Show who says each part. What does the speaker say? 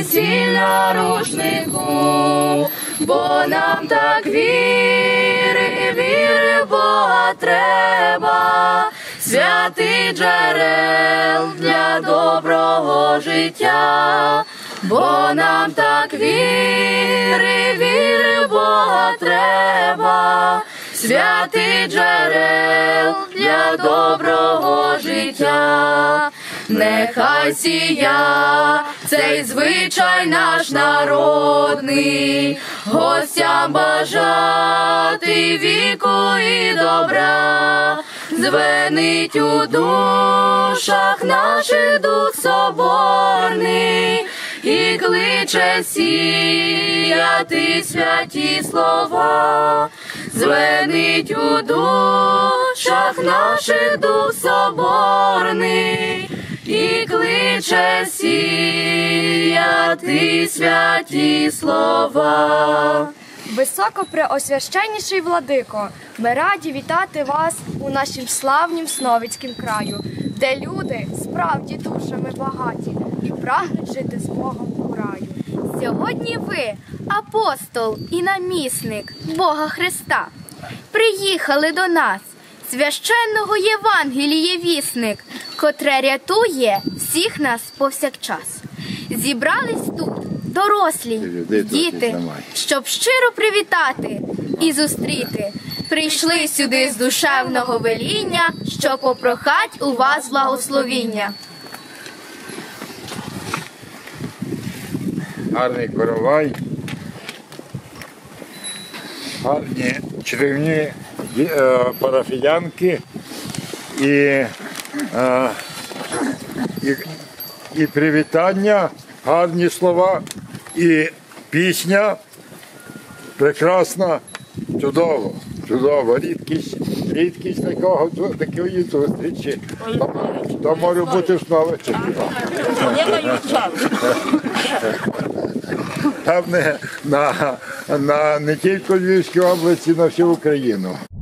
Speaker 1: сіль на рушнику, бо нам так віри в Бога треба, святий джерел для доброго життя, бо нам так віри в Бога треба, святий джерел для доброго життя. Нехай сія цей звичай наш народний, гостям бажати віку і добра, звенить у душах наших дух соборний, і кличе сіяти святі слова, звенить у душах наших дух соборний, і кличе сіяти святі слова.
Speaker 2: Високопреосвященніший владико, ми раді вітати вас у нашім славнім Сновицькім краю, де люди справді душами багаті і прагнуть жити з Богом у раю.
Speaker 3: Сьогодні ви, апостол і намісник Бога Христа, приїхали до нас, священного Євангелія вісник, котре рятує всіх нас повсякчас. Зібрались тут дорослі, діти, щоб щиро привітати і зустріти. Прийшли сюди з душевного веління, щоб попрохать у вас благословіння.
Speaker 4: Гарний коровай, гарні чарівні парафіянки і привітання, гарні слова, і пісня прекрасна, чудово, чудово, рідкість такої зустрічі. То може бути знову. Певне, не тільки в Львівській області, на всю Україну.